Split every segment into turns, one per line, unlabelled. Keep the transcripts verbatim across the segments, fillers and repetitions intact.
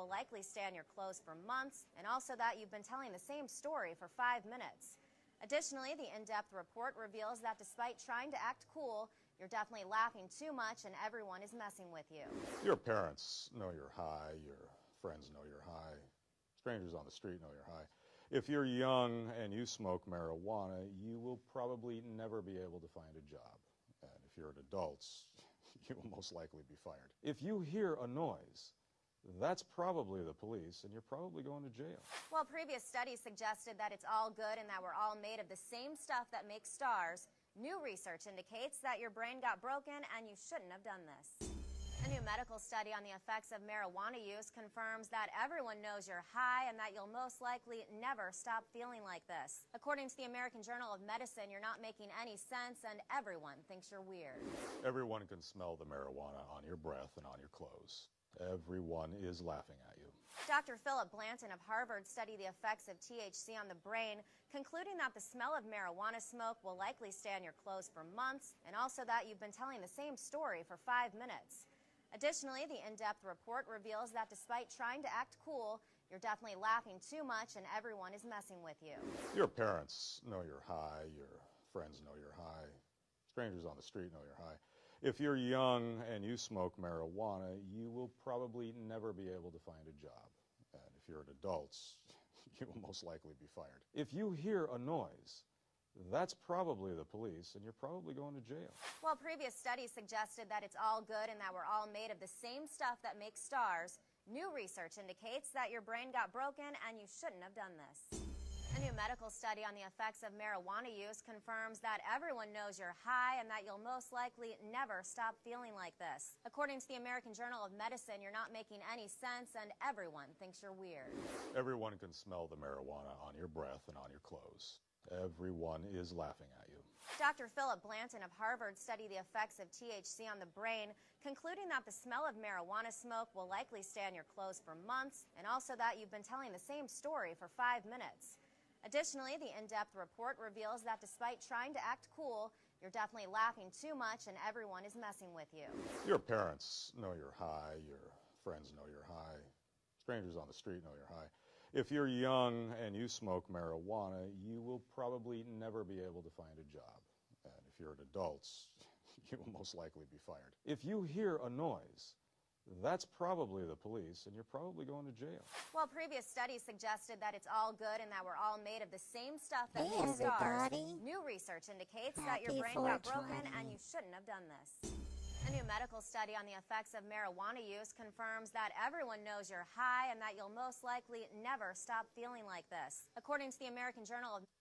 will likely stay on your clothes for months, and also that you've been telling the same story for five minutes. Additionally, the in-depth report reveals that despite trying to act cool, you're definitely laughing too much and everyone is messing with you.
Your parents know you're high, your friends know you're high, strangers on the street know you're high. If you're young and you smoke marijuana, you will probably never be able to find a job. And if you're an adult, you will most likely be fired. If you hear a noise, that's probably the police, and you're probably going to jail.
While previous studies suggested that it's all good and that we're all made of the same stuff that makes stars, new research indicates that your brain got broken and you shouldn't have done this. A new medical study on the effects of marijuana use confirms that everyone knows you're high and that you'll most likely never stop feeling like this. According to the American Journal of Medicine, you're not making any sense and everyone thinks you're weird.
Everyone can smell the marijuana on your breath and on your clothes. Everyone is laughing at you.
Doctor Philip Blanton of Harvard studied the effects of T H C on the brain, concluding that the smell of marijuana smoke will likely stay on your clothes for months, and also that you've been telling the same story for five minutes. Additionally, the in-depth report reveals that despite trying to act cool, you're definitely laughing too much and everyone is messing with you.
Your parents know you're high, your friends know you're high, strangers on the street know you're high. If you're young and you smoke marijuana, you will probably never be able to find a job. And if you're an adult, you will most likely be fired. If you hear a noise, that's probably the police, and you're probably going to jail.
While previous studies suggested that it's all good and that we're all made of the same stuff that makes stars, new research indicates that your brain got broken and you shouldn't have done this. A new medical study on the effects of marijuana use confirms that everyone knows you're high and that you'll most likely never stop feeling like this. According to the American Journal of Medicine, you're not making any sense and everyone thinks you're weird.
Everyone can smell the marijuana on your breath and on your clothes. Everyone is laughing at you.
Doctor Philip Blanton of Harvard studied the effects of T H C on the brain, concluding that the smell of marijuana smoke will likely stay on your clothes for months, and also that you've been telling the same story for five minutes. Additionally, the in-depth report reveals that despite trying to act cool, you're definitely laughing too much and everyone is messing with you.
Your parents know you're high, your friends know you're high, strangers on the street know you're high. If you're young and you smoke marijuana, you will probably never be able to find a job. And if you're an adult, you will most likely be fired. If you hear a noise, that's probably the police, and you're probably going to jail.
While previous studies suggested that it's all good and that we're all made of the same stuff that
Hey,
makes stars,
everybody.
new research indicates
Happy
that your brain got
four twenty.
broken and you shouldn't have done this. A new medical study on the effects of marijuana use confirms that everyone knows you're high and that you'll most likely never stop feeling like this. According to the American Journal of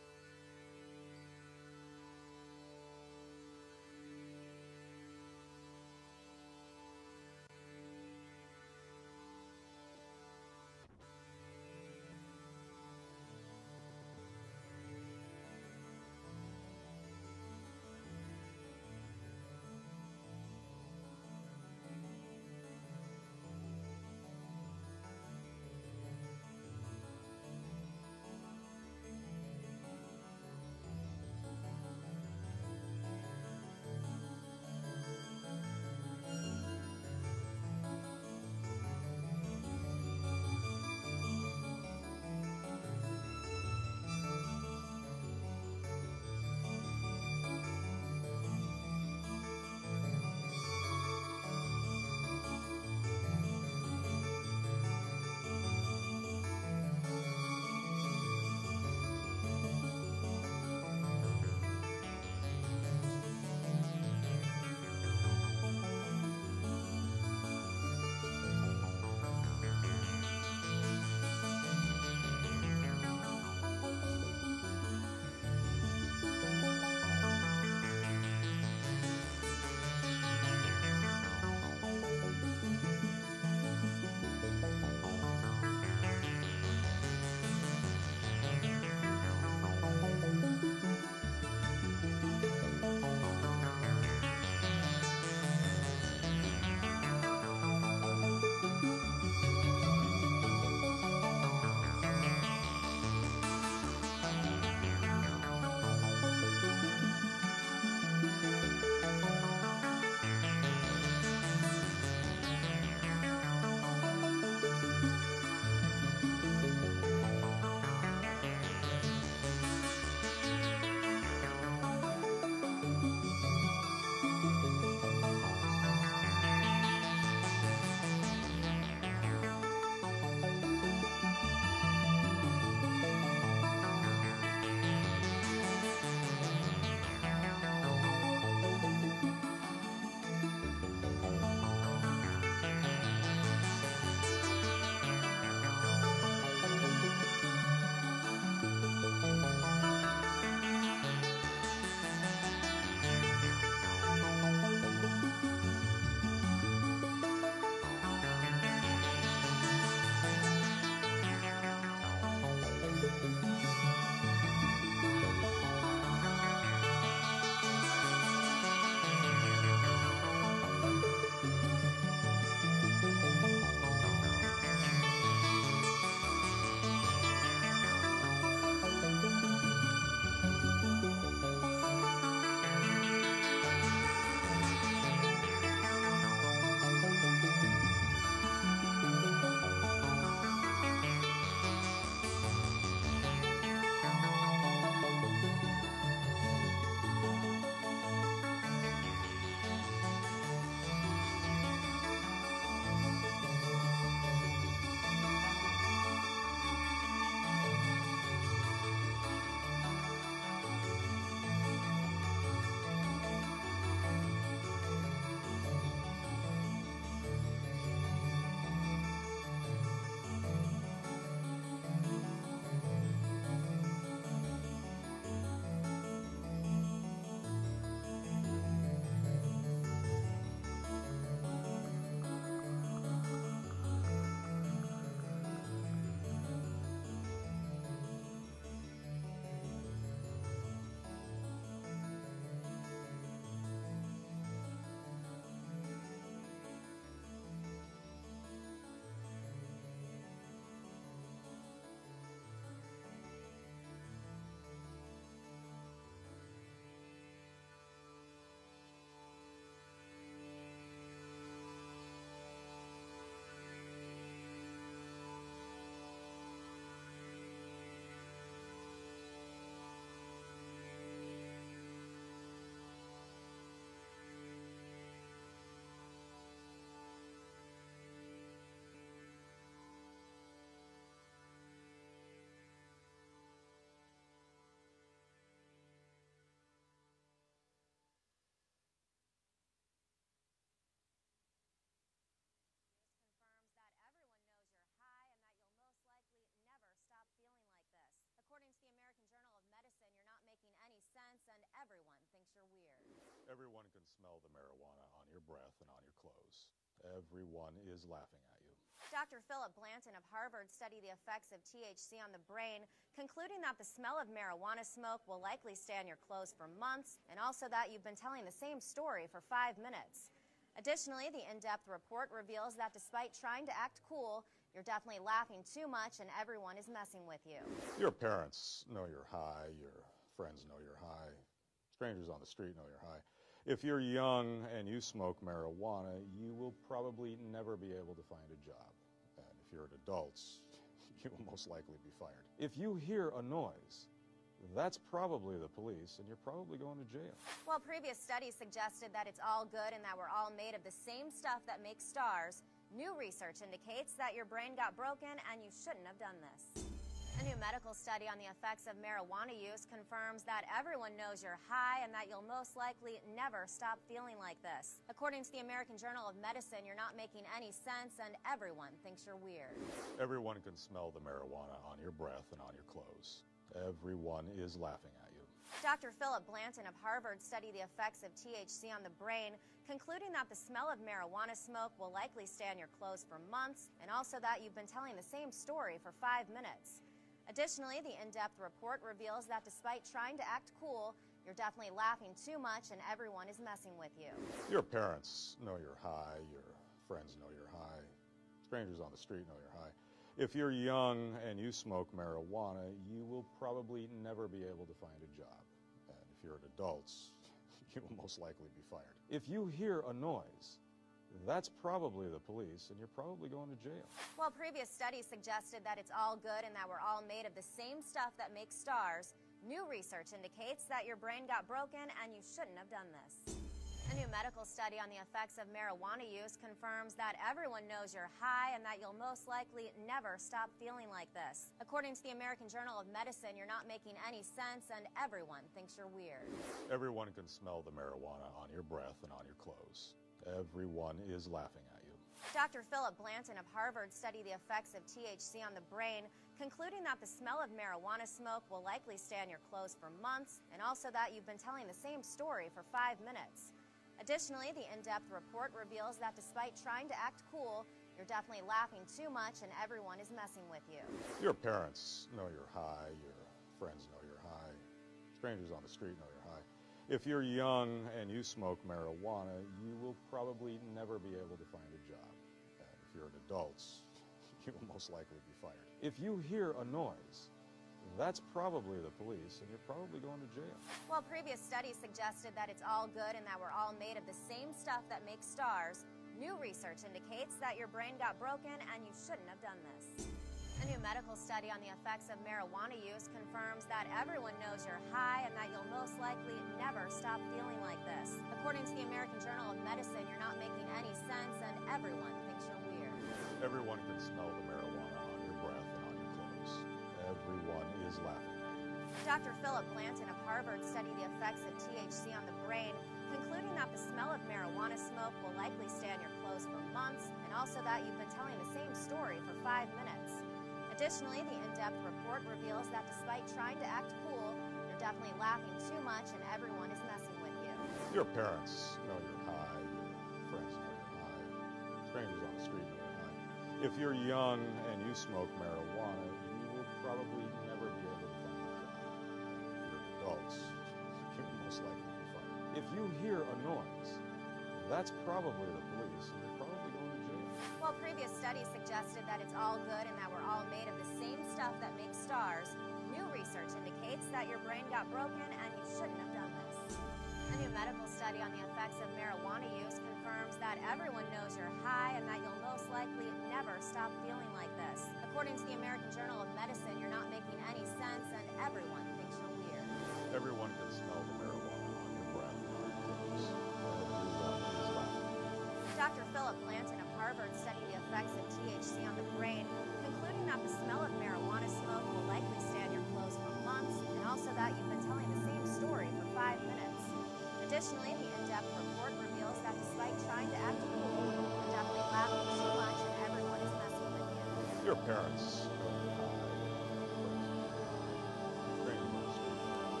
sense and everyone thinks you're weird.
Everyone can smell the marijuana on your breath and on your clothes. Everyone is laughing at you.
Doctor Philip Blanton of Harvard studied the effects of T H C on the brain, concluding that the smell of marijuana smoke will likely stay on your clothes for months, and also that you've been telling the same story for five minutes. Additionally, the in-depth report reveals that despite trying to act cool, you're definitely laughing too much and everyone is messing with you.
Your parents know you're high. Your friends know you're high. Strangers on the street know you're high. If you're young and you smoke marijuana, you will probably never be able to find a job. And if you're an adult, you will most likely be fired. If you hear a noise, that's probably the police, and you're probably going to jail.
While previous studies suggested that it's all good and that we're all made of the same stuff that makes stars, new research indicates that your brain got broken and you shouldn't have done this. A new medical study on the effects of marijuana use confirms that everyone knows you're high and that you'll most likely never stop feeling like this. According to the American Journal of Medicine, you're not making any sense and everyone thinks you're weird.
Everyone can smell the marijuana on your breath and on your clothes. Everyone is laughing at you.
Doctor Philip Blanton of Harvard studied the effects of T H C on the brain, concluding that the smell of marijuana smoke will likely stay on your clothes for months, and also that you've been telling the same story for five minutes. Additionally, the in-depth report reveals that despite trying to act cool, you're definitely laughing too much and everyone is messing with you.
Your parents know you're high. Your friends know you're high. Strangers on the street know you're high. If you're young and you smoke marijuana, you will probably never be able to find a job. And if you're an adult, you will most likely be fired. If you hear a noise, that's probably the police, and you're probably going to jail.
While previous studies suggested that it's all good and that we're all made of the same stuff that makes stars, new research indicates that your brain got broken and you shouldn't have done this. A new medical study on the effects of marijuana use confirms that everyone knows you're high and that you'll most likely never stop feeling like this. According to the American Journal of Medicine, you're not making any sense and everyone thinks you're weird.
Everyone can smell the marijuana on your breath and on your clothes. Everyone is laughing at you.
Doctor Philip Blanton of Harvard studied the effects of T H C on the brain, concluding that the smell of marijuana smoke will likely stay on your clothes for months, and also that you've been telling the same story for five minutes. Additionally, the in-depth report reveals that despite trying to act cool, you're definitely laughing too much and everyone is messing with you.
Your parents know you're high. Your friends know you're high. Strangers on the street know you're high. If you're young and you smoke marijuana, you will probably never be able to find a job. And if you're an adult, you will most likely be fired. If you hear a noise, that's probably the police, and you're probably going to jail.
While previous studies suggested that it's all good and that we're all made of the same stuff that makes stars, new research indicates that your brain got broken and you shouldn't have done this. A new medical study on the effects of marijuana use confirms that everyone knows you're high and that you'll most likely never stop feeling like this. According to the American Journal of Medicine, you're not making any sense and everyone thinks you're weird.
Everyone can smell the marijuana on your breath and on your clothes. Everyone is laughing at you.
Doctor Philip Blanton of Harvard studied the effects of T H C on the brain, concluding that the smell of marijuana smoke will likely stay on your clothes for months, and also that you've been telling the same story for five minutes. Additionally, the in-depth report reveals that despite trying to act cool, you're definitely laughing too much and everyone is messing with you.
Your parents know you're high. Your friends know you're high. Strangers on the street know you're high. If you're young and you smoke marijuana, you will probably never be able to find a job. If you're adults, you will most likely be fired. If you hear a noise, that's probably the police, and you're probably going to jail.
While previous studies suggested that it's all good and that we're all made of the same stuff that makes stars, new research indicates that your brain got broken and you shouldn't have done this. A new medical study on the effects of marijuana use confirms that everyone knows you're high and that you'll most likely never stop feeling like this. According to the American Journal of Medicine, you're not making any sense and everyone thinks you're weird.
Everyone can smell the marijuana on your breath and on your clothes. Everyone is laughing.
Doctor Philip Blanton of Harvard studied the effects of T H C on the brain, concluding that the smell of marijuana smoke will likely stay on your clothes for months, and also that you've been telling the same story for five minutes. Additionally, the in-depth report reveals that despite trying to act cool, you're definitely laughing too much and everyone is messing with you.
Your parents know you're high. Your friends know you're high. Strangers on the street know you're high.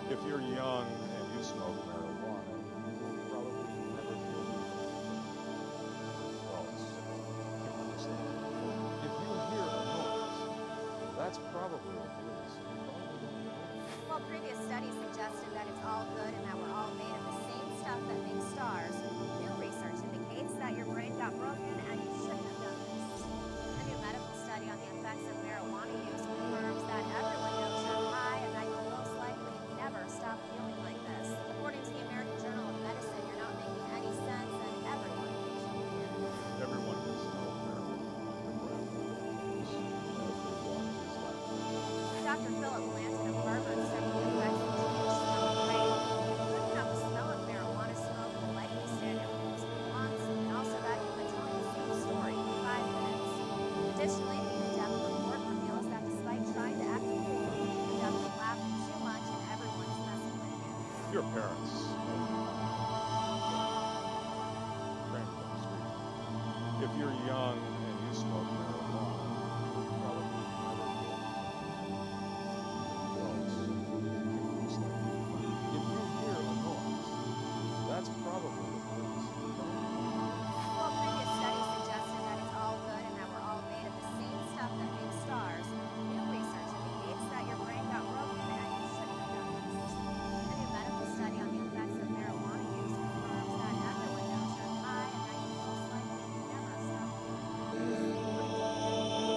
If you're young and you smoke marijuana, you'll probably never feel false. If you hear a noise, that's probably the police.
While previous studies suggested that it's all good and that we're all made of the same stuff that makes stars, new research indicates that your brain got broken and you shouldn't have done this. A new medical study on the effects of marijuana use confirms that everyone knows you're high and that you'll most likely never stop feeling like this. According to the American Journal of Medicine, you're not making any sense and everyone thinks you're weird.
Everyone can smell marijuana.
Doctor Philip Blanton of Harvard studied the effects of T H C on the brain, including how the smell of marijuana smoke will likely stay in your for months, and also that you've been telling the same story for five minutes. Additionally, the in-depth report reveals that despite trying to act cool, you definitely laugh too much and everyone is messing with you.
Your parents. Strangers on the street. If you're young and you smoke marijuana, you'll probably never feel false. If you hear a noise, that's probably the police.
While previous studies suggested that it's all good and that we're all made of the same stuff that makes stars, new research indicates that your brain got broken and you shouldn't have done this. A new medical study on the effects of marijuana use confirms that everyone knows you're high and that you most likely never stop feeling like this.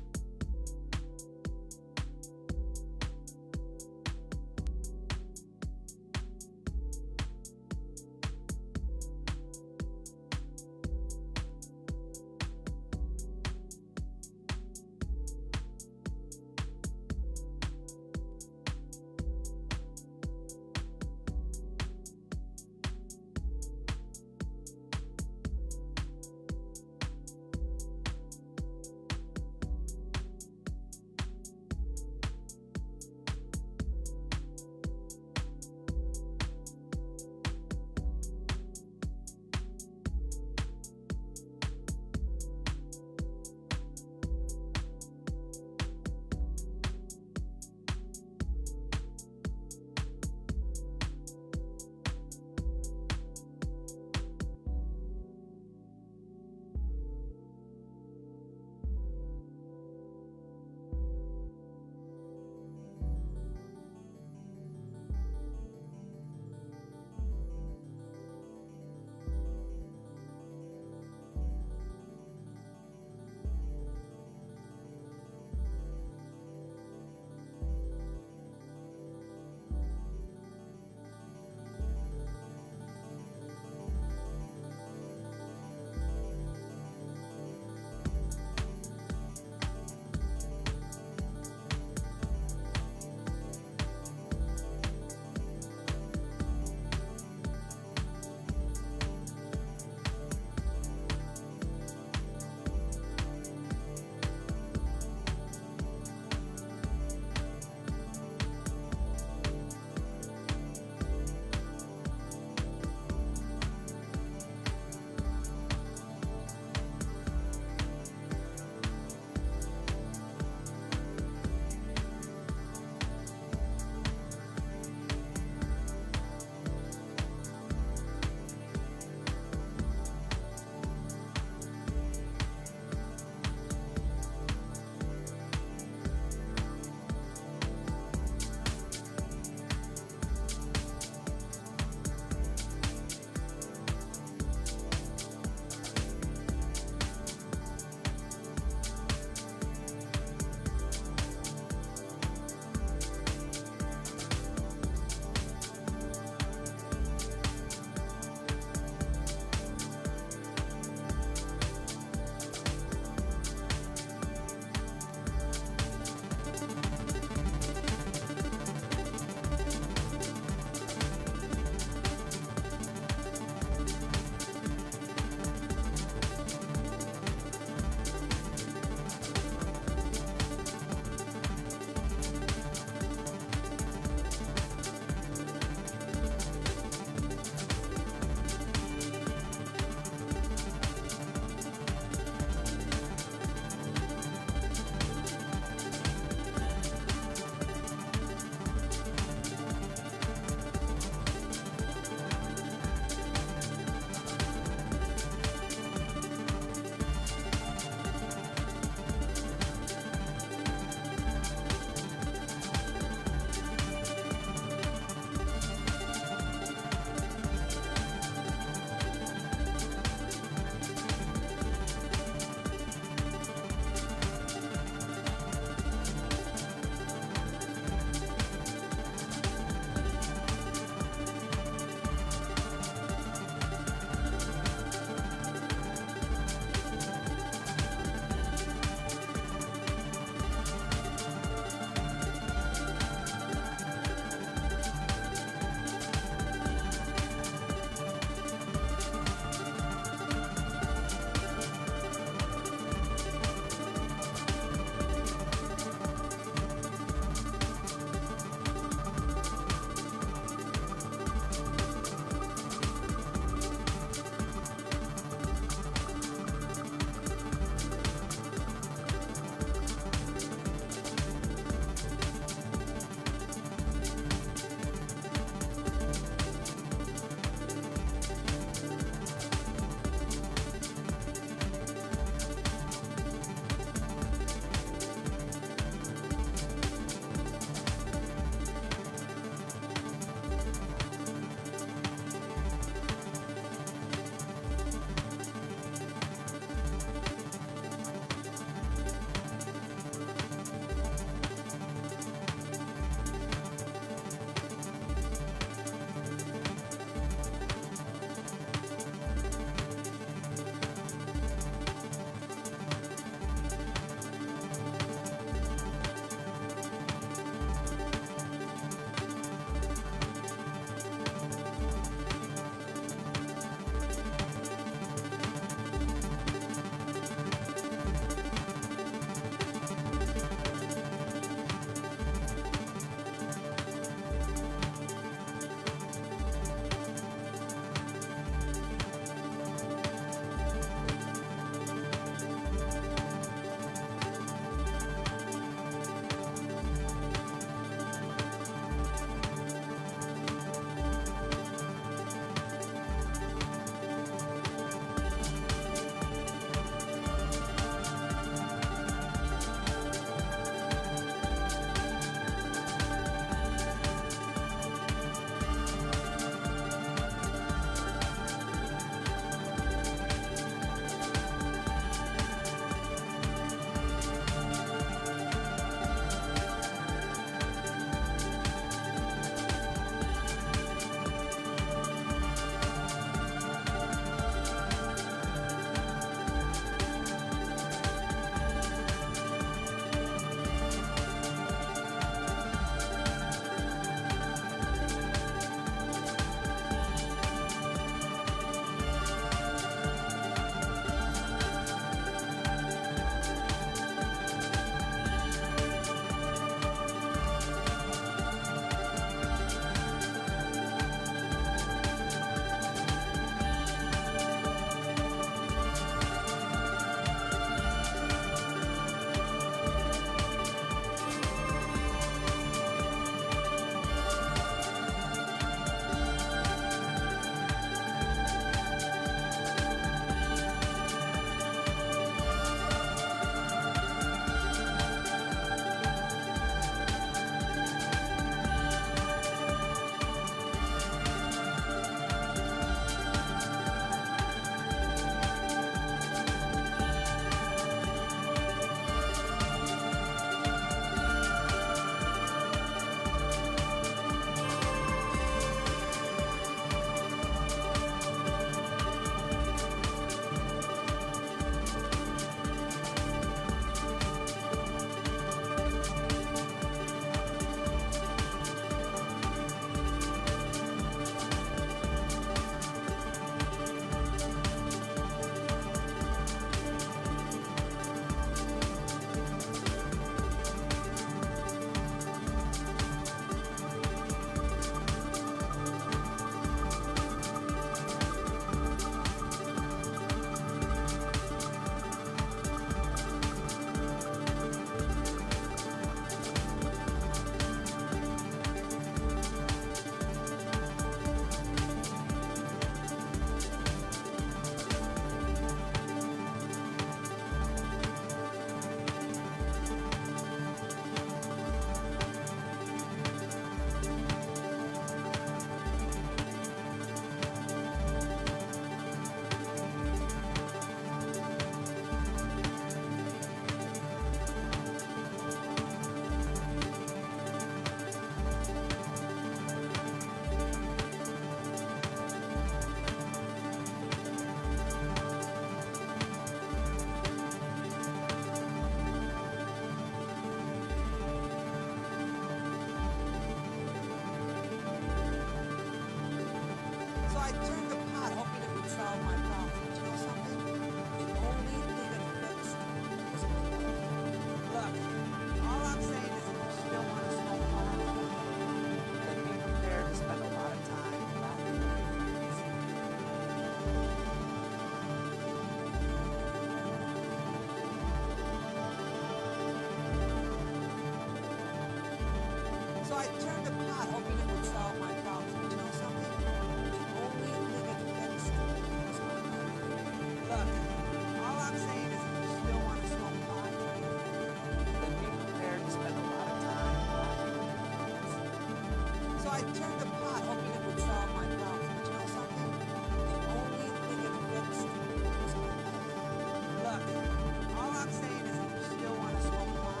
I turned to pot, hoping it would solve my problems. But you know something? The only thing it fixed was my life. Look, all I'm saying is if you still want to smoke pot,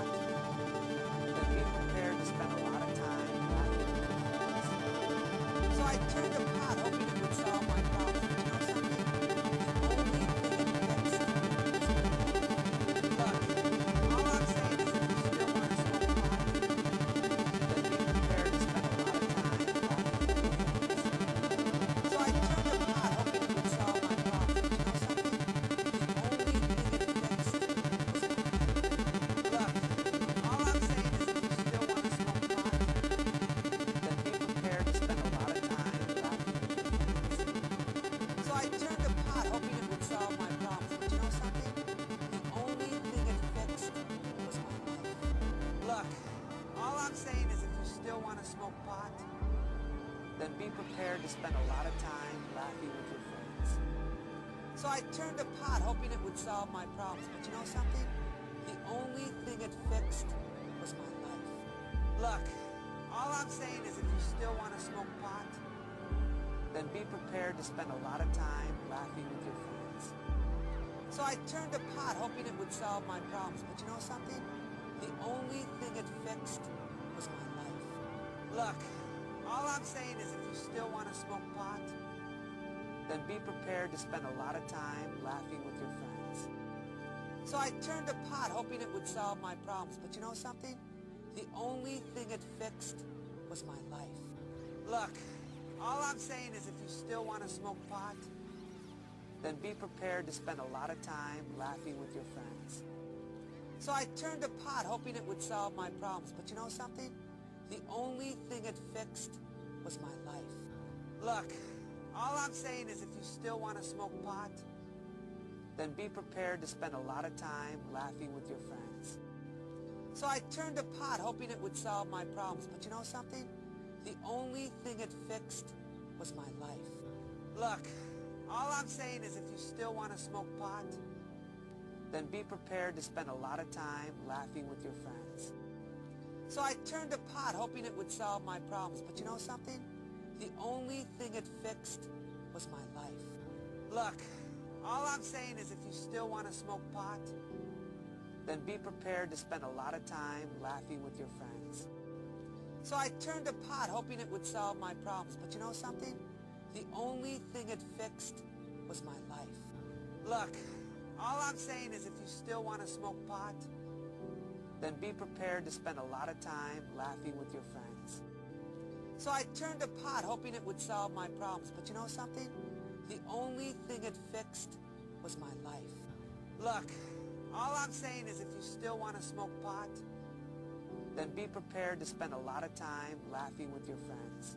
then be prepared to spend a lot of time laughing with your friends. So I turned to pot, hoping it would solve my problems. But you know something? The only thing it fixed was my life. Look, all I'm saying is if you still want to smoke pot, then be prepared to spend a lot of time laughing with your friends. So I turned to pot, hoping it would solve my problems. But you know something? The only thing it fixed was my life. Look, all I'm saying is if you still want to smoke pot, then be prepared to spend a lot of time laughing with your friends. So I turned to pot, hoping it would solve my problems. But you know something? The only thing it fixed was my life. Look, all I'm saying is if you still want to smoke pot, then be prepared to spend a lot of time laughing with your friends. So I turned to pot, hoping it would solve my problems. But you know something? The only thing it fixed was my life. Look, all I'm saying is if you still want to smoke pot, then be prepared to spend a lot of time laughing with your friends. So I turned to pot, hoping it would solve my problems. But you know something? The only thing it fixed was my life. Look, all I'm saying is if you still want to smoke pot, then be prepared to spend a lot of time laughing with your friends. So I turned to pot, hoping it would solve my problems. But you know something? The only thing it fixed was my life. Look, all I'm saying is if you still want to smoke pot, then be prepared to spend a lot of time laughing with your friends. So I turned to pot, hoping it would solve my problems. But you know something? The only thing it fixed was my life. Look, all I'm saying is if you still want to smoke pot, then be prepared to spend a lot of time laughing with your friends. So I turned to pot, hoping it would solve my problems. But you know something? The only thing it fixed was my life. Look, all I'm saying is if you still want to smoke pot, then be prepared to spend a lot of time laughing with your friends. So I turned to pot, hoping it would solve my problems. But you know something? The only thing it fixed was my life. Look, all I'm saying is if you still want to smoke pot, then be prepared to spend a lot of time laughing with your friends. So I turned to pot, hoping it would solve my problems. But you know something? The only thing it fixed was my life. Look, all I'm saying is if you still want to smoke pot, then be prepared to spend a lot of time laughing with your friends. So I turned to pot, hoping it would solve my problems. But you know something? The only thing it fixed was my life. Look, all I'm saying is if you still want to smoke pot, then be prepared to spend a lot of time laughing with your friends.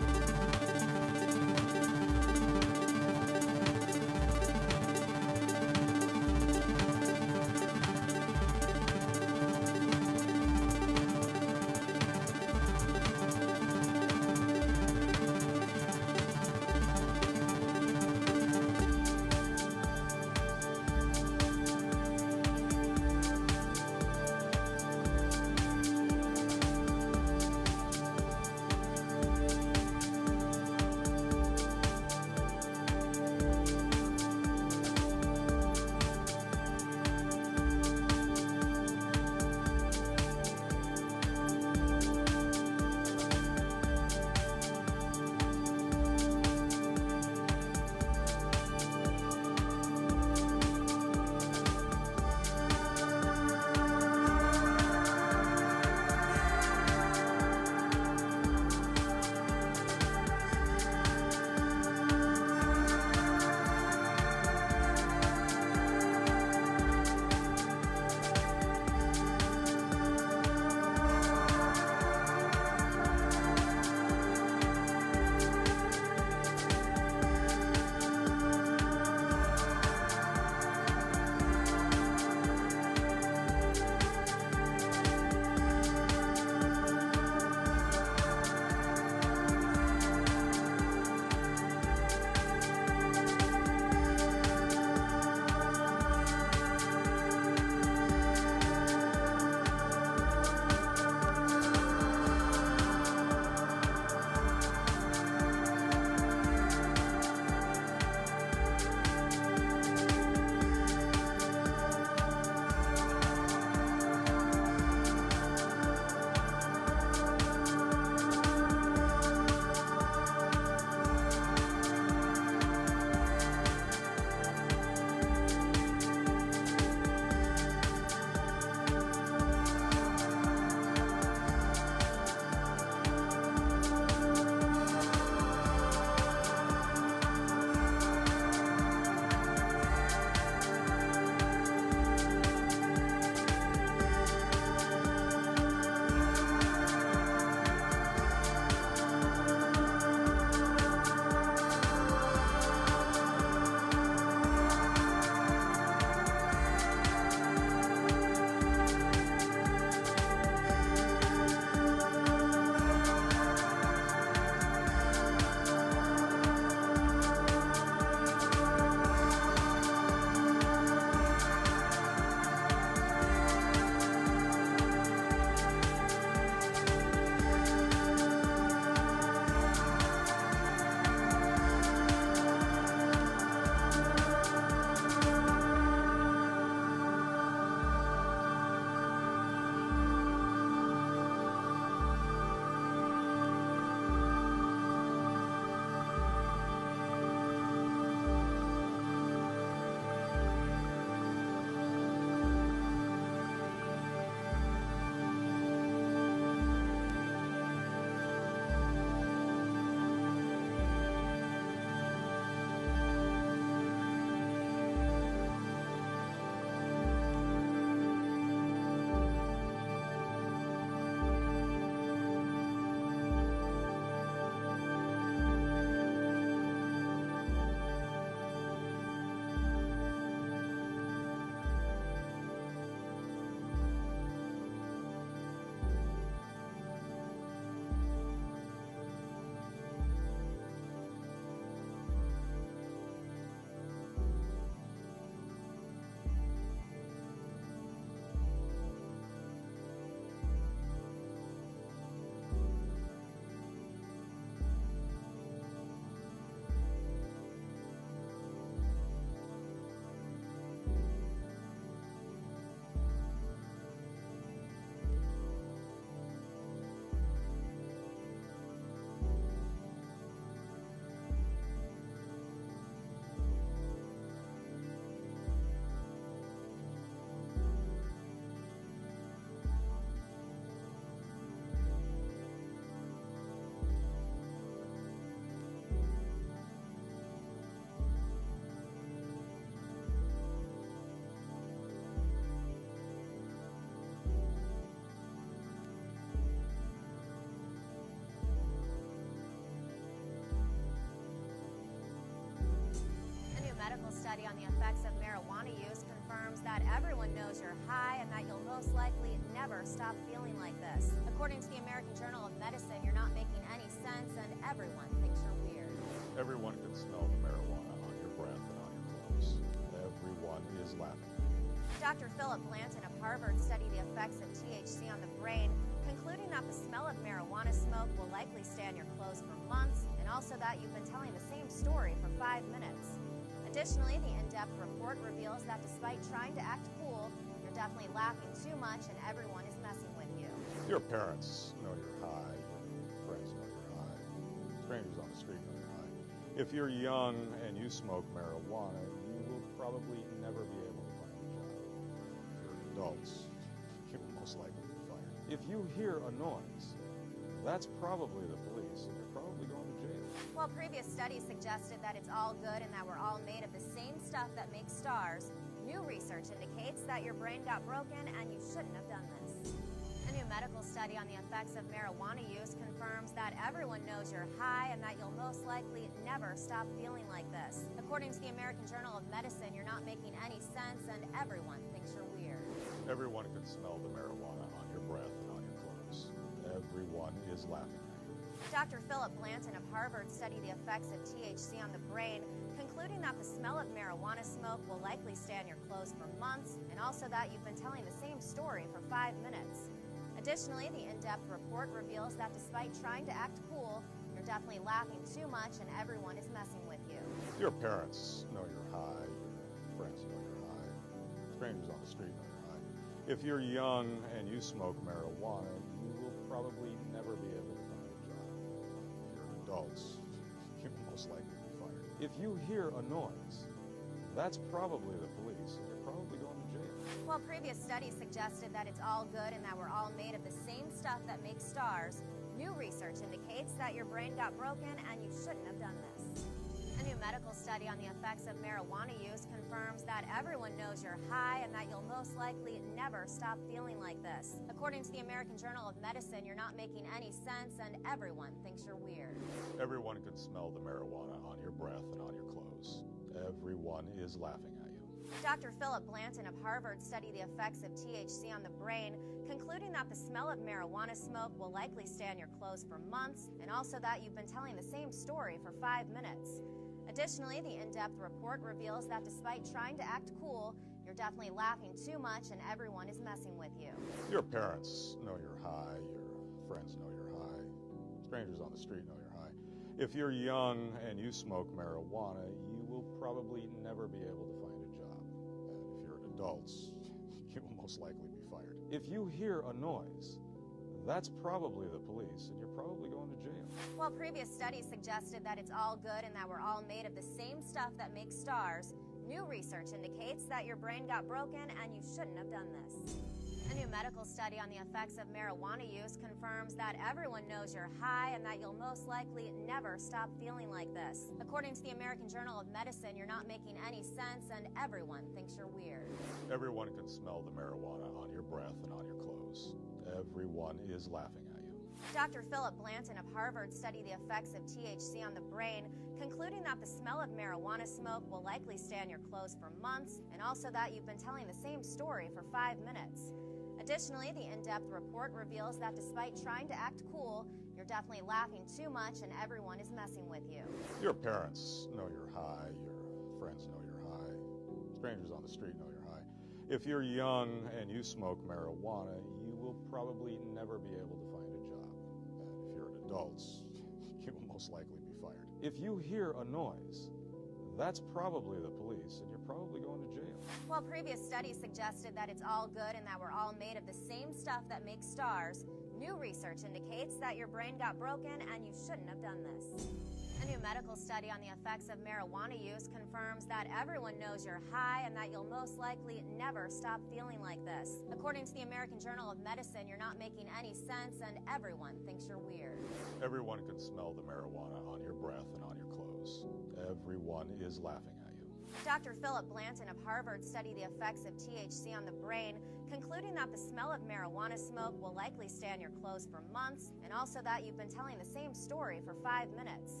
study on the effects of marijuana use confirms that everyone knows you're high and that you'll most likely never stop feeling like this. According to the American Journal of Medicine, you're not making any sense and everyone thinks you're weird.
Everyone can smell the marijuana on your breath and on your clothes. Everyone is laughing.
Doctor Philip Blanton of Harvard studied the effects of T H C on the brain, concluding that the smell of marijuana smoke will likely stay on your clothes for months, and also that you've been telling the same story for five minutes. Additionally, the in-depth report reveals that despite trying to act cool, you're definitely laughing too much and everyone is messing with you.
Your parents know you're high. Your friends know you're high. Strangers on the street know you're high. If you're young and you smoke marijuana, you will probably never be able to find a job. If you're adults, you will most likely be fired. If you hear a noise, that's probably the police, and you're probably going to jail.
While previous studies suggested that it's all good and that we're all made of the same stuff that makes stars, new research indicates that your brain got broken and you shouldn't have done this. A new medical study on the effects of marijuana use confirms that everyone knows you're high and that you'll most likely never stop feeling like this. According to the American Journal of Medicine, you're not making any sense and everyone thinks you're weird.
Everyone can smell the marijuana on your breath and on your clothes. Everyone is laughing at you.
Doctor Philip Blanton of Harvard studied the effects of T H C on the brain, concluding that the smell of marijuana smoke will likely stay on your clothes for months, and also that you've been telling the same story for five minutes. Additionally, the in-depth report reveals that despite trying to act cool, you're definitely laughing too much and everyone is messing with you.
Your parents know you're high. Your friends know you're high. Strangers on the street know you're high. If you're young and you smoke marijuana, you will probably never be able to find a job. If you're adults, you will most likely be fired. If you hear a noise, that's probably the police, and you're probably going to jail.
While previous studies suggested that it's all good and that we're all made of the same stuff that makes stars, new research indicates that your brain got broken and you shouldn't have done this. A new medical study on the effects of marijuana use confirms that everyone knows you're high and that you'll most likely never stop feeling like this. According to the American Journal of Medicine, you're not making any sense and everyone thinks you're weird.
Everyone can smell the marijuana on your breath and on your clothes. Everyone is laughing at you.
Doctor Philip Blanton of Harvard studied the effects of T H C on the brain, concluding that the smell of marijuana smoke will likely stay on your clothes for months, and also that you've been telling the same story for five minutes. Additionally, the in-depth report reveals that despite trying to act cool, you're definitely laughing too much and everyone is messing with you.
Your parents know you're high. Your friends know you're high. Strangers on the street know you're high. If you're young and you smoke marijuana, you will probably never be able to find a job. And if you're adults, you will most likely be fired. If you hear a noise, that's probably the police, and you're probably going to jail.
While previous studies suggested that it's all good and that we're all made of the same stuff that makes stars, new research indicates that your brain got broken and you shouldn't have done this. A new medical study on the effects of marijuana use confirms that everyone knows you're high and that you'll most likely never stop feeling like this. According to the American Journal of Medicine, you're not making any sense and everyone thinks you're weird.
Everyone can smell the marijuana on your breath and on your clothes. Everyone is laughing at you.
Doctor Philip Blanton of Harvard studied the effects of T H C on the brain, concluding that the smell of marijuana smoke will likely stay on your clothes for months, and also that you've been telling the same story for five minutes. Additionally, the in-depth report reveals that despite trying to act cool, you're definitely laughing too much and everyone is messing with you.
Your parents know you're high. Your friends know you're high. Strangers on the street know you're high. If you're young and you smoke marijuana, you will probably never be able to find a job. And if you're adults, you will most likely be fired. If you hear a noise, that's probably the police, and you're probably going to jail.
While previous studies suggested that it's all good and that we're all made of the same stuff that makes stars, new research indicates that your brain got broken and you shouldn't have done this. A new medical study on the effects of marijuana use confirms that everyone knows you're high and that you'll most likely never stop feeling like this. According to the American Journal of Medicine, you're not making any sense and everyone thinks you're weird.
Everyone can smell the marijuana on your breath and on your clothes. Everyone is laughing at you.
Doctor Philip Blanton of Harvard studied the effects of T H C on the brain, concluding that the smell of marijuana smoke will likely stay on your clothes for months, and also that you've been telling the same story for five minutes.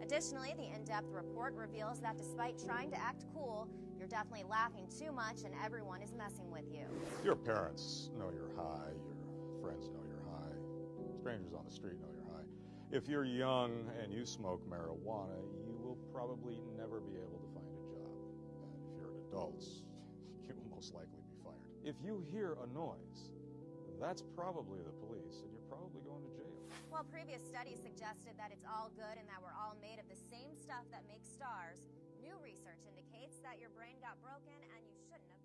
Additionally, the in-depth report reveals that despite trying to act cool, you're definitely laughing too much and everyone is messing with you.
Your parents know you're high, your friends know you're high, strangers on the street know you're high. If you're young and you smoke marijuana, you will probably never be able to find a job. And if you're an adult, you will most likely be fired. If you hear a noise, that's probably the police, and you're probably going to jail.
While previous studies suggested that it's all good and that we're all made of the same stuff that makes stars, new research indicates that your brain got broken and you shouldn't have